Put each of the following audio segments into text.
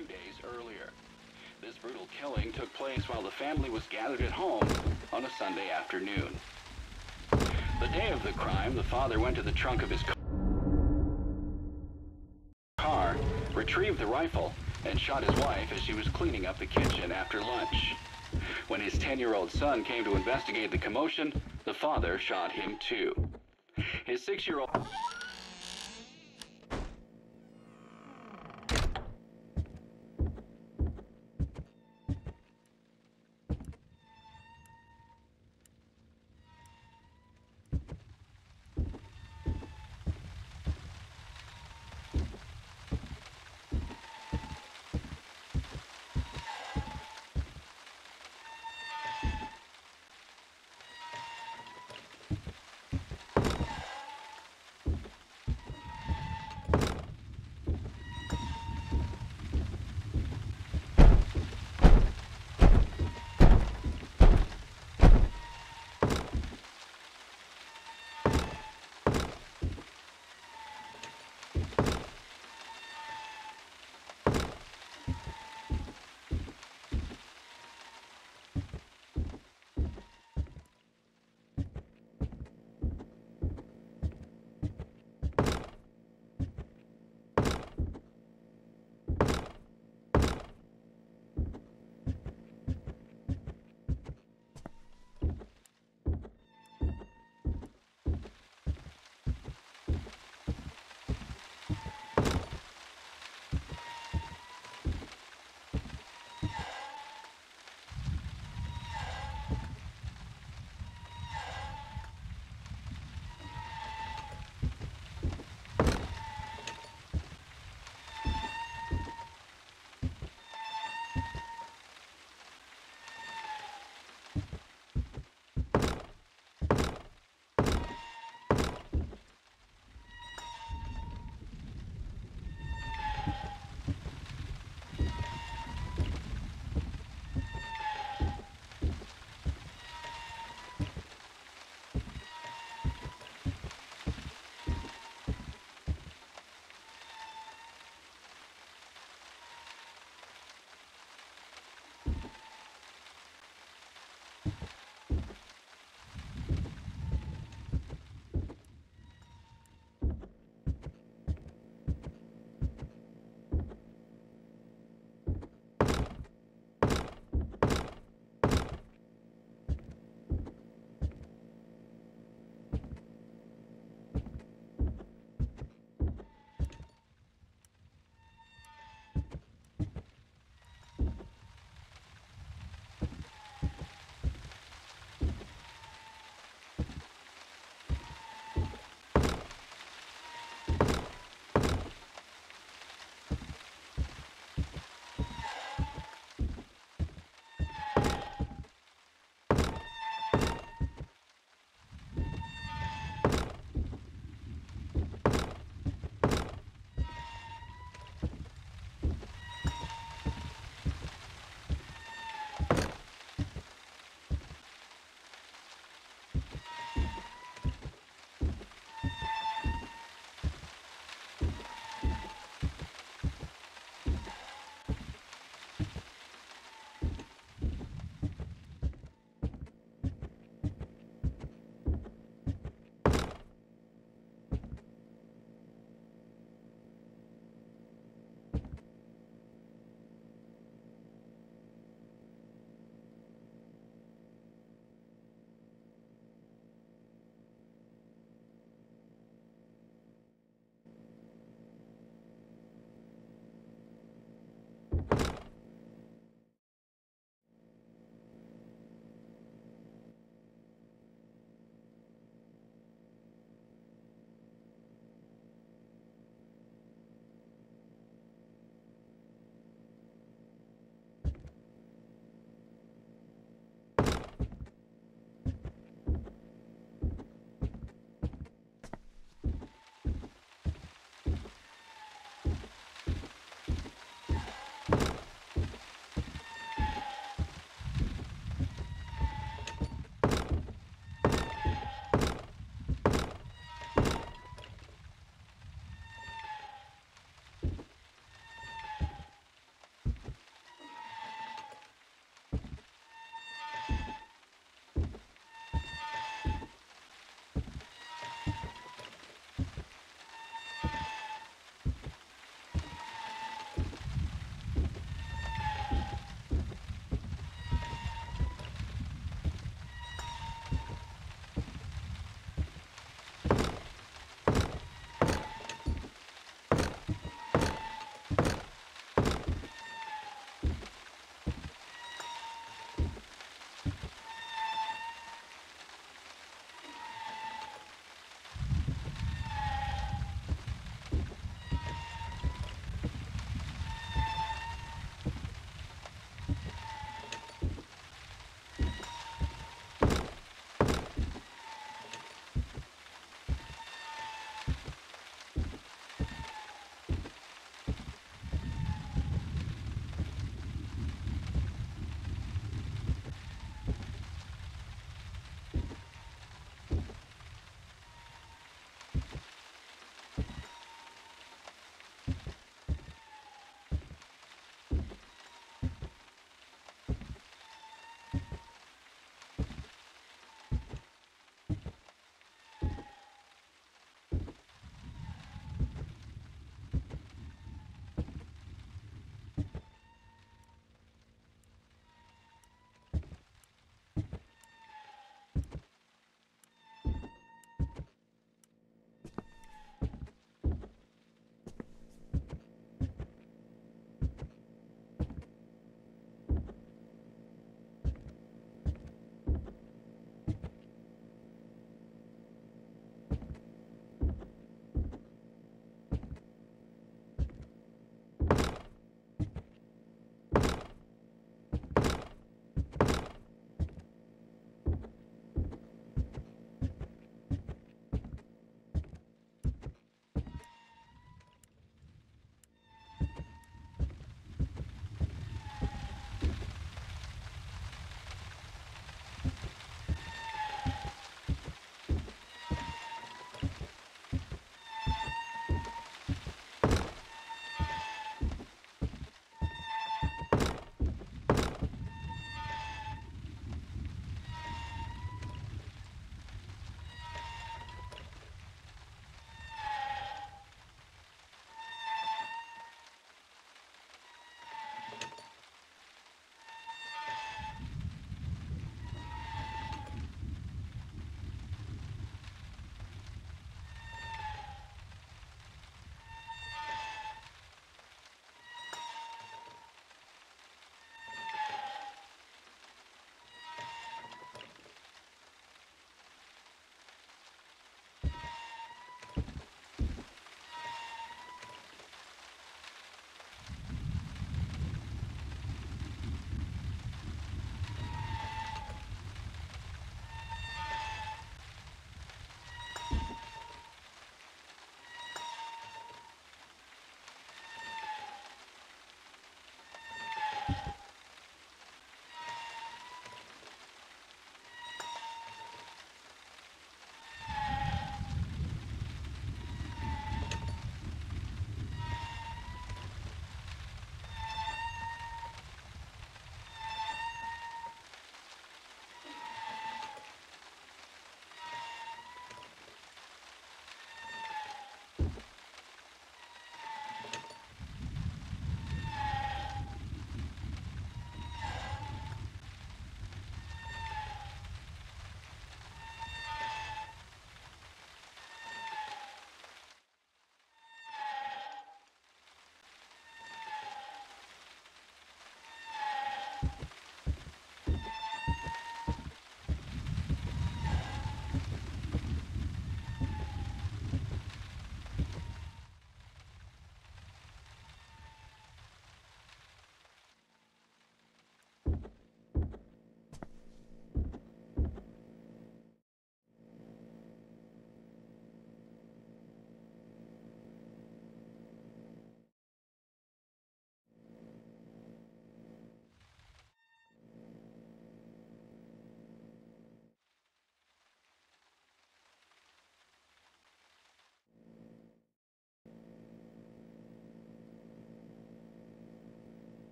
2 days earlier. This brutal killing took place while the family was gathered at home on a Sunday afternoon. The day of the crime, the father went to the trunk of his car, retrieved the rifle, and shot his wife as she was cleaning up the kitchen after lunch. When his 10-year-old son came to investigate the commotion, the father shot him too. His 6-year-old...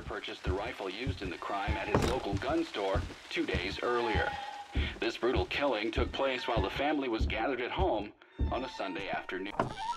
purchased the rifle used in the crime at his local gun store 2 days earlier. This brutal killing took place while the family was gathered at home on a Sunday afternoon.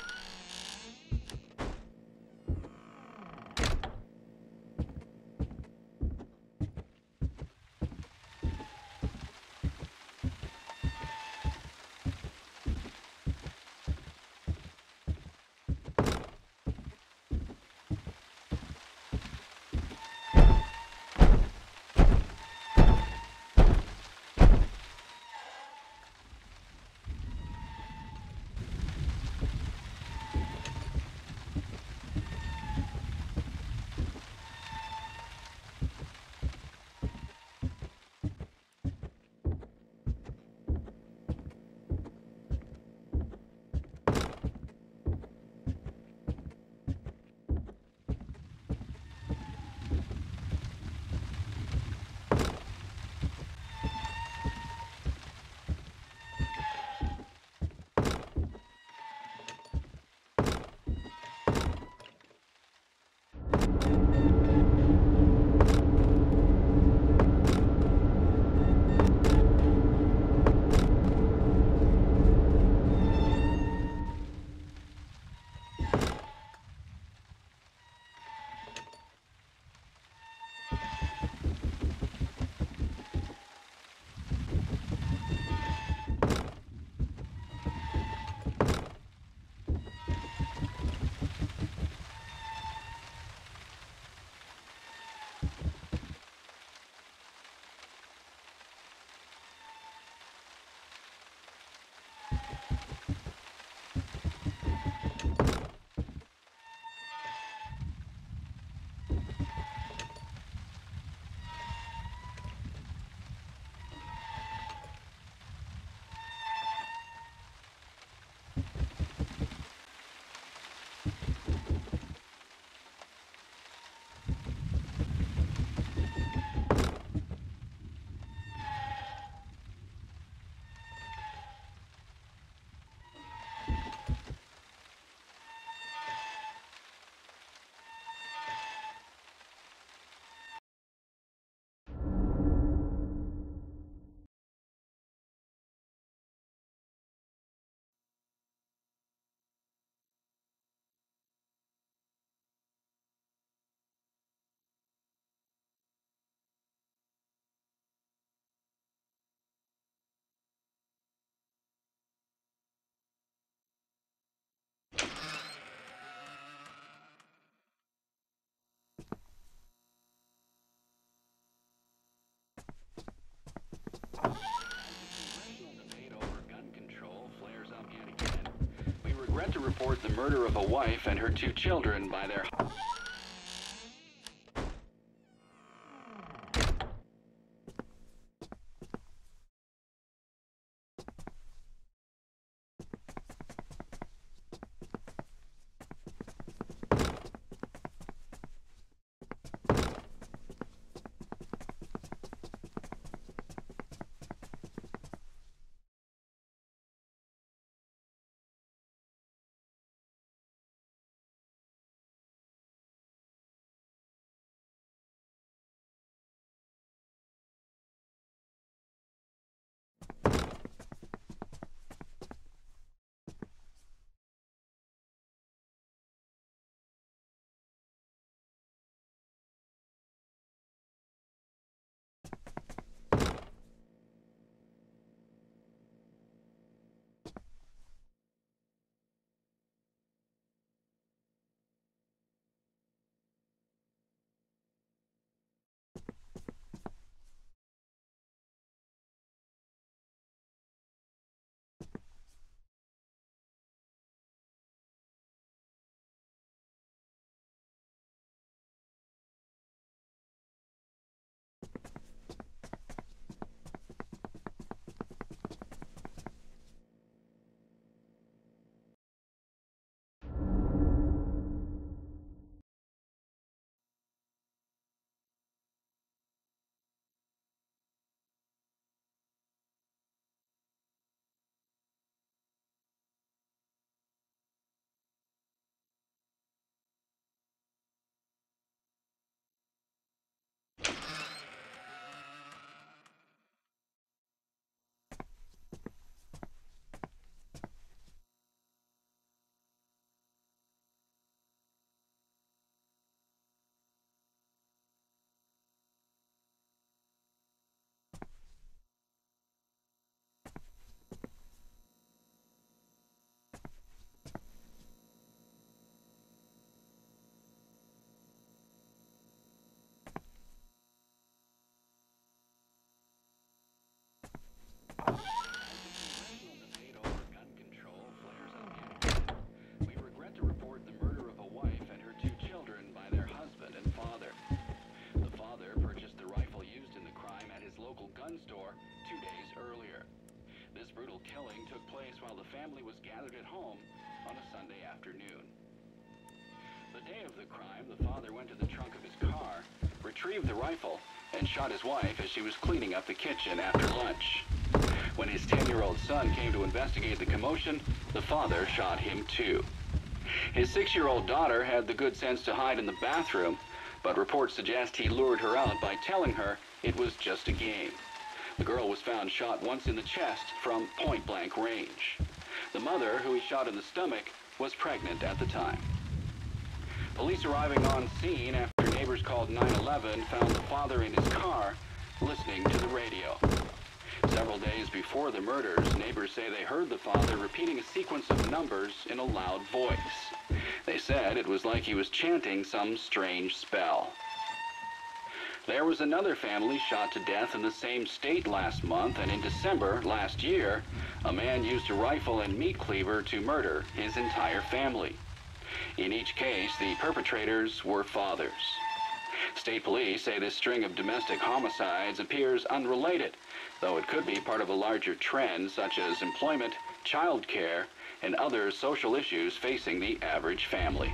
We regret to report the murder of a wife and her 2 children by their took place while the family was gathered at home on a Sunday afternoon. The day of the crime, the father went to the trunk of his car, retrieved the rifle, and shot his wife as she was cleaning up the kitchen after lunch. When his 10-year-old son came to investigate the commotion, the father shot him too. His 6-year-old daughter had the good sense to hide in the bathroom, but reports suggest he lured her out by telling her it was just a game. The girl was found shot once in the chest from point-blank range. The mother, who he shot in the stomach, was pregnant at the time. Police arriving on scene after neighbors called 911 found the father in his car listening to the radio. Several days before the murders, neighbors say they heard the father repeating a sequence of numbers in a loud voice. They said it was like he was chanting some strange spell. There was another family shot to death in the same state last month, and in December last year, a man used a rifle and meat cleaver to murder his entire family. In each case, the perpetrators were fathers. State police say this string of domestic homicides appears unrelated, though it could be part of a larger trend such as employment, child care, and other social issues facing the average family.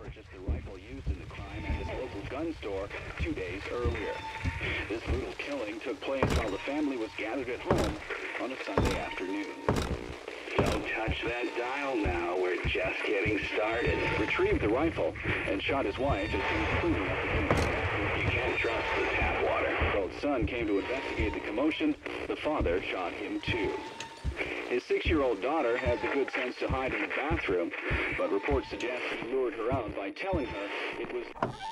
purchased the rifle used in the crime at his local gun store 2 days earlier. This brutal killing took place while the family was gathered at home on a Sunday afternoon. Don't touch that dial now. We're just getting started. Retrieved the rifle and shot his wife as she was cleaning up the kitchen. You can't trust the tap water. The old son came to investigate the commotion. The father shot him too. His 6-year-old daughter had the good sense to hide in the bathroom, but reports suggest he lured her out by telling her it was...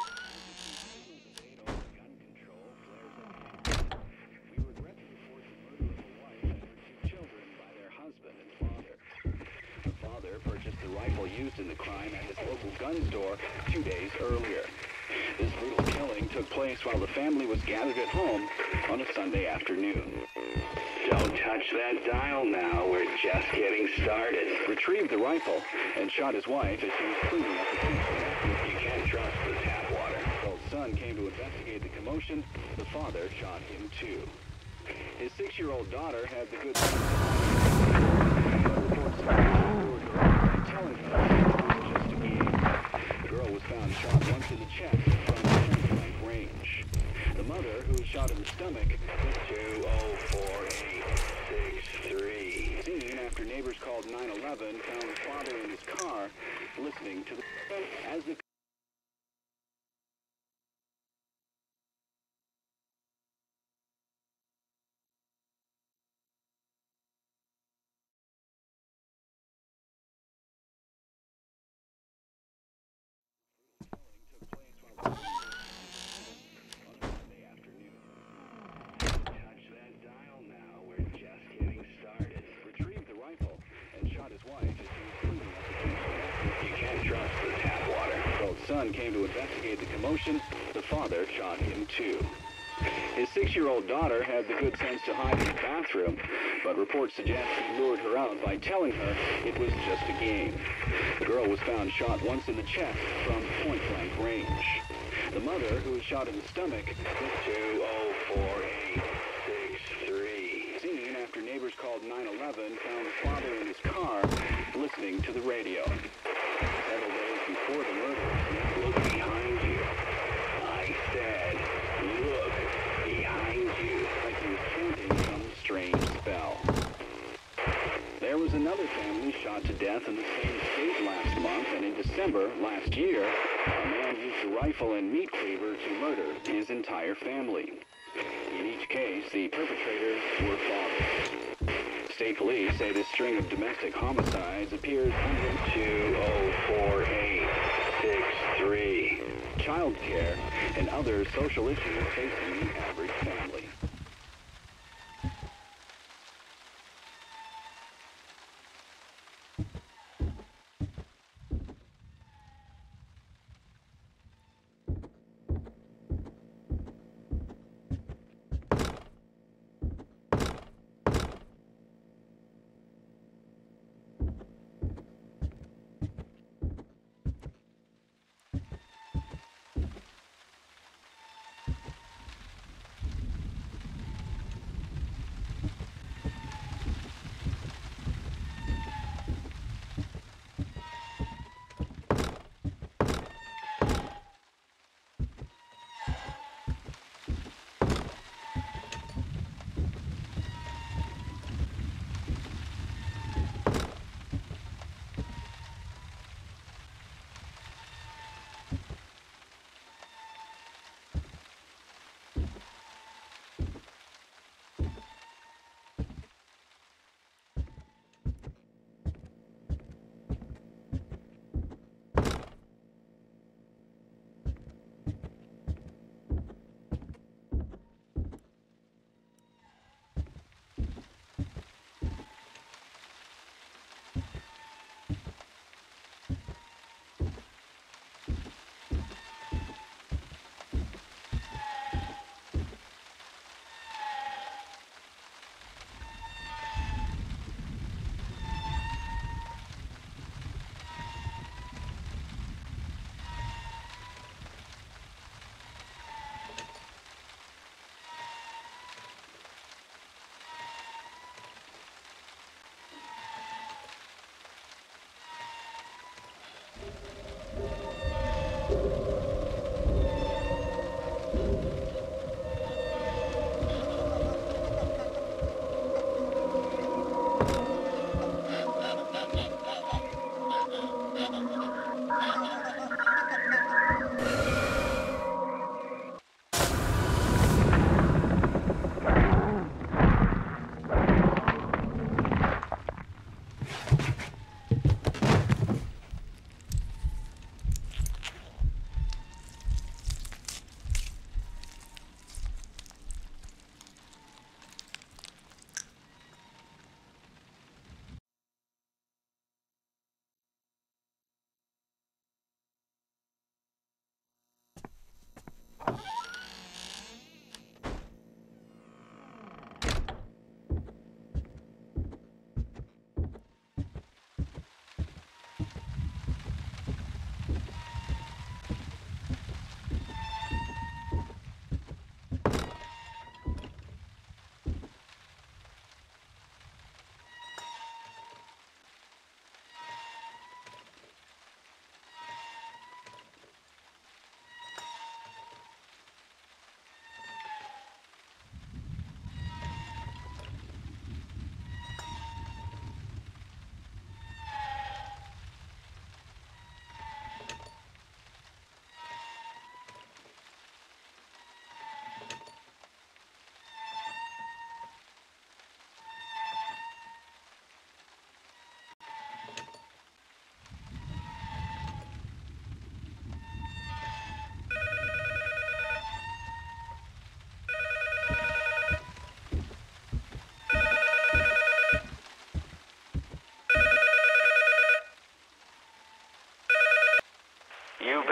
We regret to report the murder of a wife and her 2 children by their husband and father. The father purchased the rifle used in the crime at his local gun store 2 days earlier. This brutal killing took place while the family was gathered at home on a Sunday afternoon. Don't touch that dial now. We're just getting started. Retrieved the rifle and shot his wife as she was cleaning up the kitchen. You can't trust the tap water. The old son came to investigate the commotion. The father shot him too. His 6-year-old daughter had the good sense but reports lured her out by telling her it was just a game. The girl was found shot once in the chest from point-blank range. The mother, who was shot in the stomach, was 204-863. seen after neighbors called 911, found the father in his car listening to the... As the son came to investigate the commotion. The father shot him too. His 6-year-old daughter had the good sense to hide in the bathroom, but reports suggest he lured her out by telling her it was just a game. The girl was found shot once in the chest from point-blank range. The mother, who was shot in the stomach, was 204-863. Seen after neighbors called 911, found the father in his car listening to the radio. Several days before the murder, Look behind you. I said, look behind you. like he was chanting some strange spell. There was another family shot to death in the same state last month, and in December last year, a man used a rifle and meat cleaver to murder his entire family. In each case, the perpetrators were fathers. State police say this string of domestic homicides appears under 204-863. child care and other social issues facing the average family.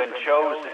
been chosen.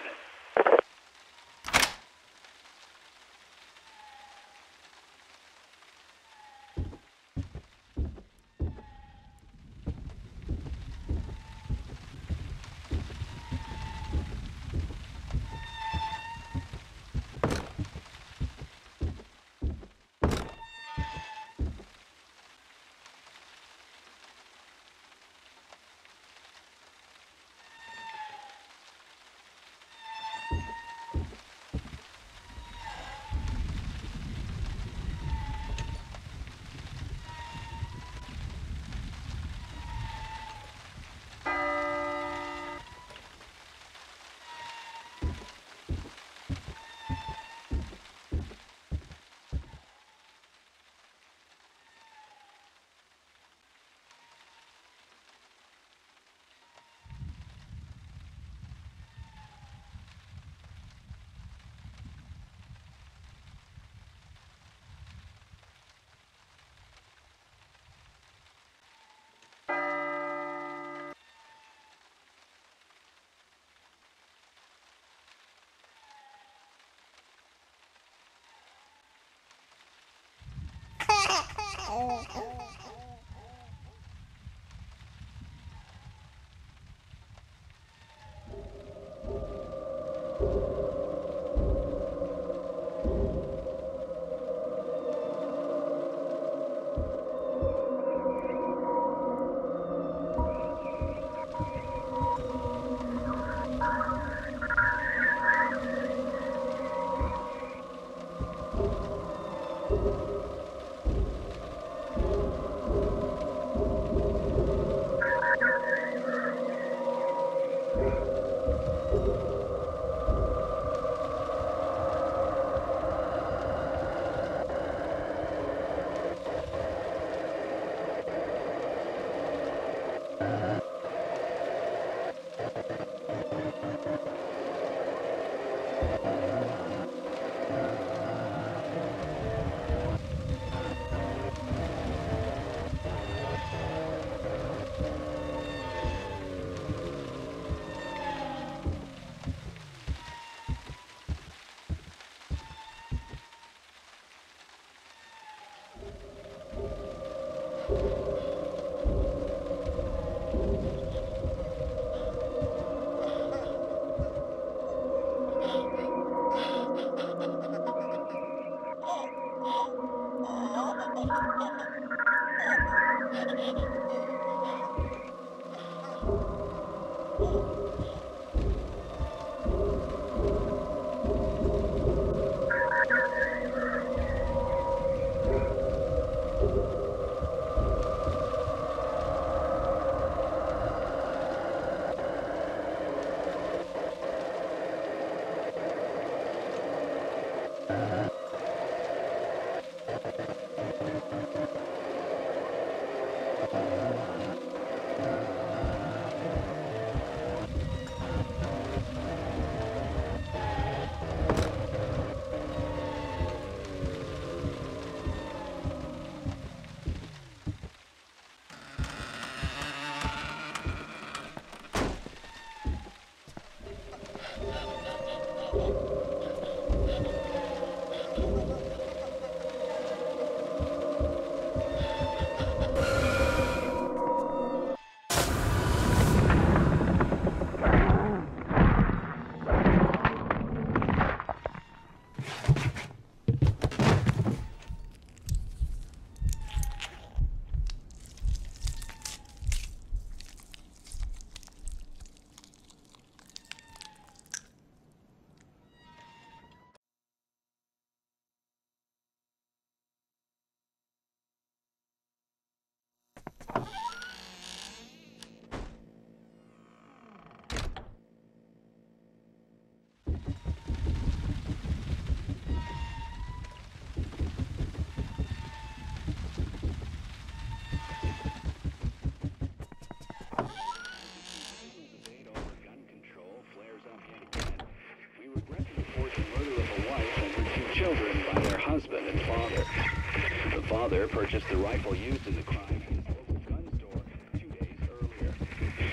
Children by their husband and father. The father purchased the rifle used in the crime at his local gun store 2 days earlier. This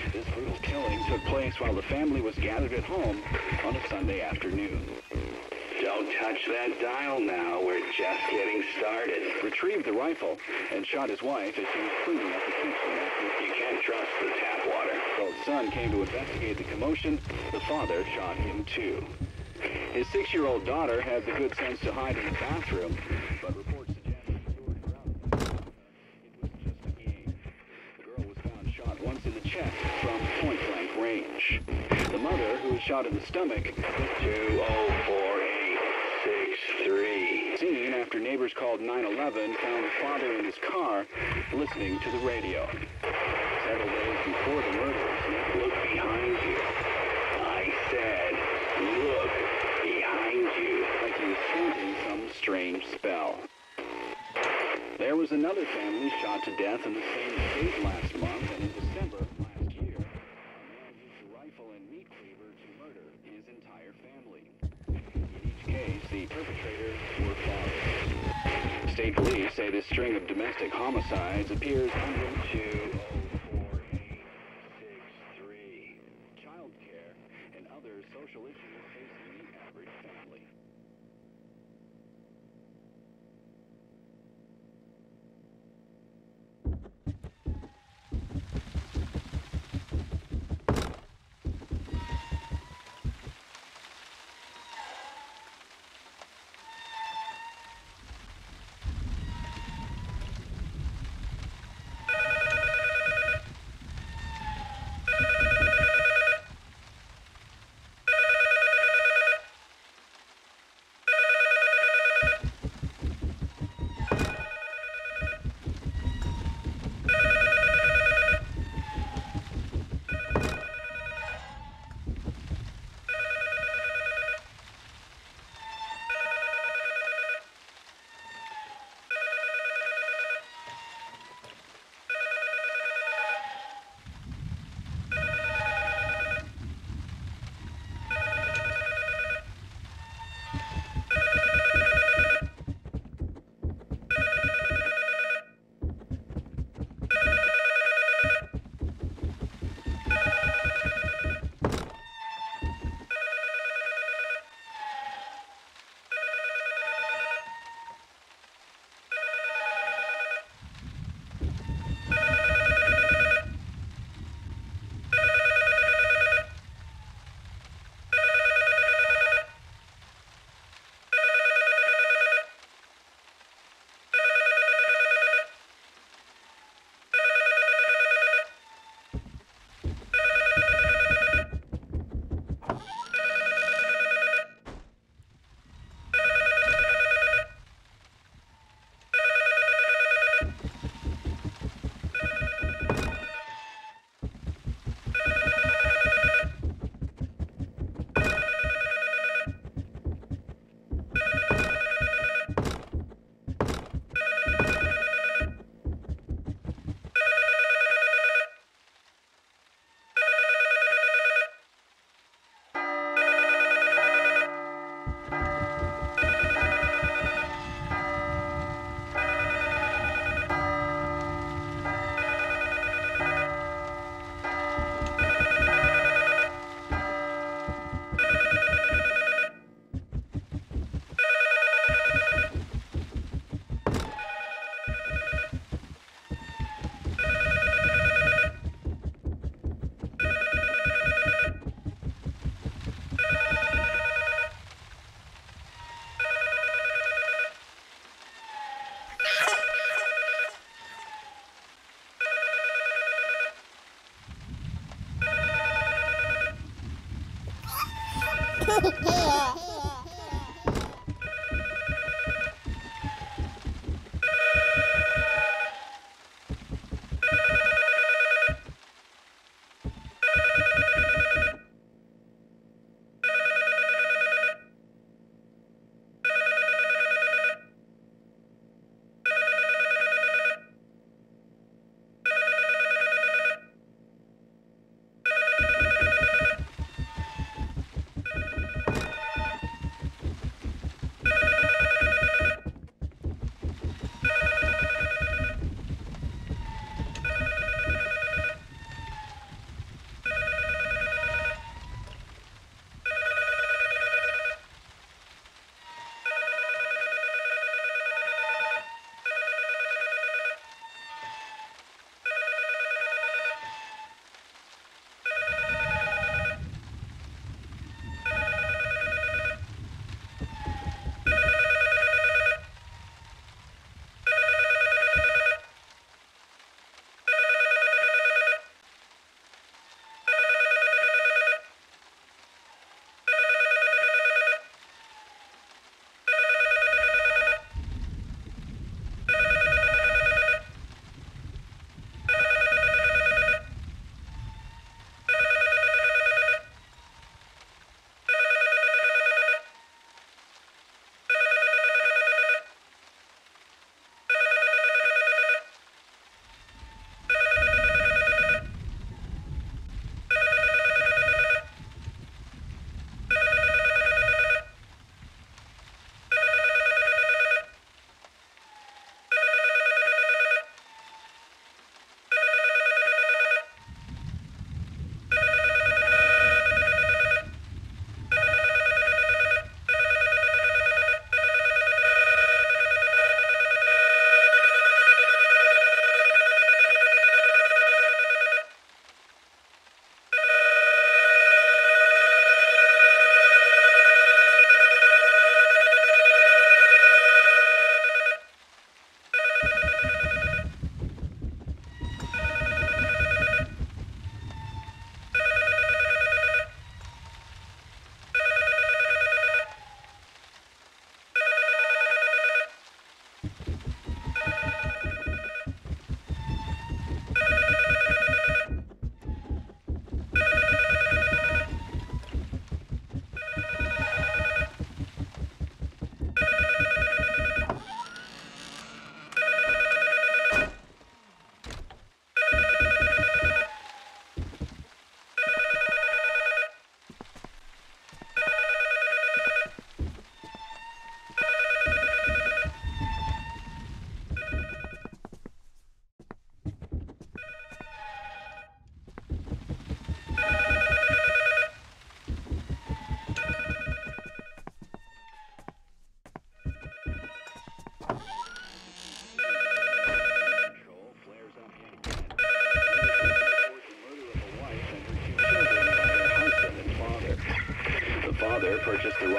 brutal killing took place while the family was gathered at home on a Sunday afternoon. Don't touch that dial now. We're just getting started. Retrieved the rifle and shot his wife as she was cleaning up the kitchen after You can't trust the tap water. the old son came to investigate the commotion. The father shot him too. His 6-year-old daughter had the good sense to hide in the bathroom, but reports suggest he lured her out. It was just a game. The girl was found shot once in the chest from point-blank range. The mother, who was shot in the stomach, was 204-863. seen after neighbors called 911, found the father in his car listening to the radio. Several days before the murders, Look behind you. I said, look behind you. like he was chanting some strange spell. There was another family shot to death in the same state last month, and in December last year, a man used a rifle and meat cleaver to murder his entire family. In each case, the perpetrators were fathers. State police say this string of domestic homicides appears unrelated to 204-863. child care and other social issues facing the average family.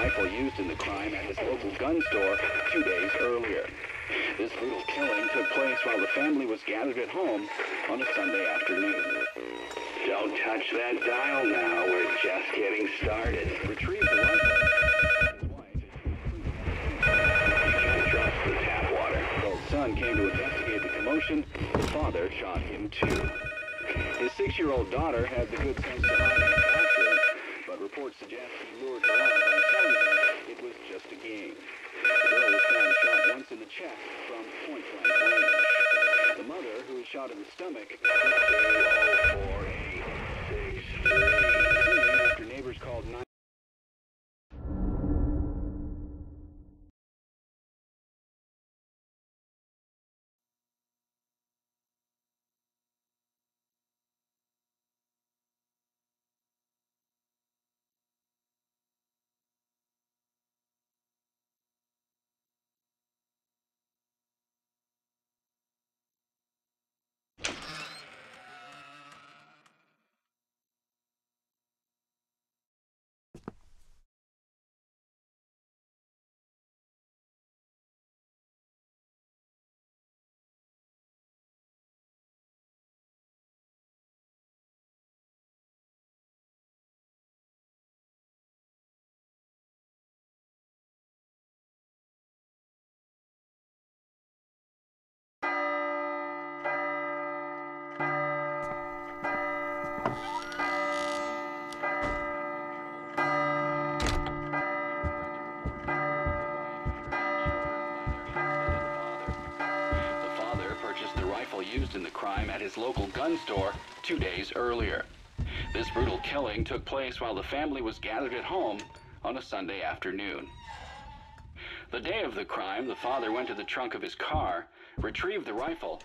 rifle used in the crime at his local gun store 2 days earlier. This brutal killing took place while the family was gathered at home on a Sunday afternoon. Don't touch that dial now. We're just getting started. Retrieved the rifle. His wife You can't trust the tap water. his son came to investigate the commotion. The father shot him too. His 6-year-old daughter had the good sense to hide in the classroom, but reports suggest he lured her on by telling her it was just a game. The girl was found shot once in the chest from point-blank range. The mother, who was shot in the stomach, 204-863. after neighbors called 9. Used in the crime at his local gun store 2 days earlier. This brutal killing took place while the family was gathered at home on a Sunday afternoon. The day of the crime, the father went to the trunk of his car, retrieved the rifle,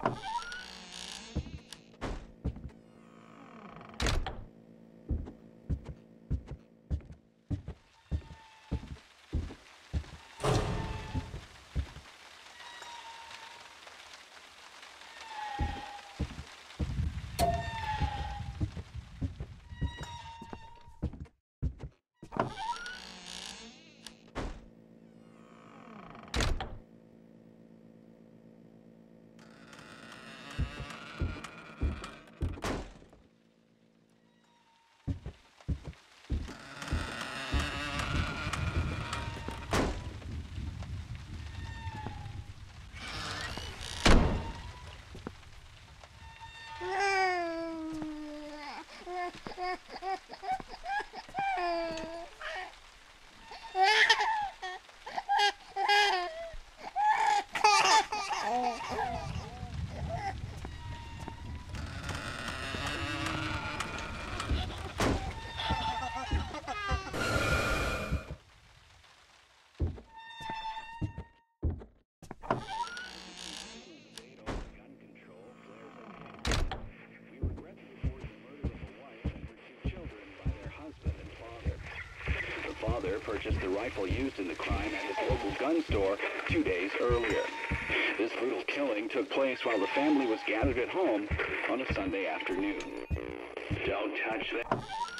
Father purchased the rifle used in the crime at his local gun store 2 days earlier. This brutal killing took place while the family was gathered at home on a Sunday afternoon. Don't touch that.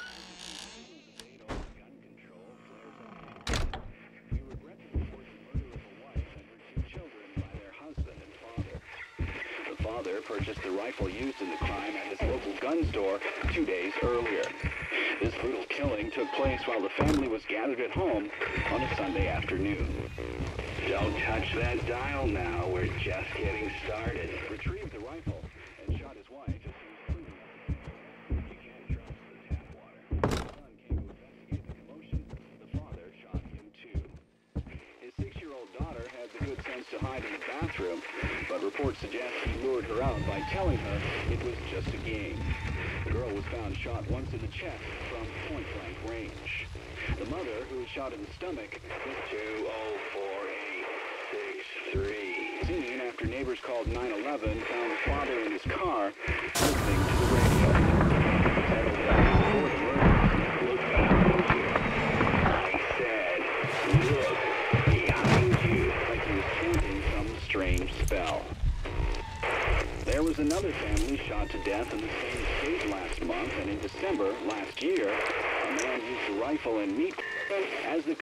The father purchased the rifle used in the crime at his local gun store 2 days earlier. This brutal killing took place while the family was gathered at home on a Sunday afternoon. Don't touch that dial now. We're just getting started. Retrieved the rifle and shot his wife as he was cleaning up. You can't trust the tap water. His son came to investigate the commotion. The father shot him too. His 6-year-old daughter had the good sense to hide in the bathroom, but reports suggest he lured her out by telling her it was just a game. The girl was found shot once in the chest from point-blank range. The mother, who was shot in the stomach, was 204-863. seen after neighbors called 911, found the father in his car listening to the radio. Settled down before the murder. Look behind you. I said, look behind you. Like he was chanting some strange spell. There was another family shot to death in the same state last month, and in December last year, a man used a rifle and meat as the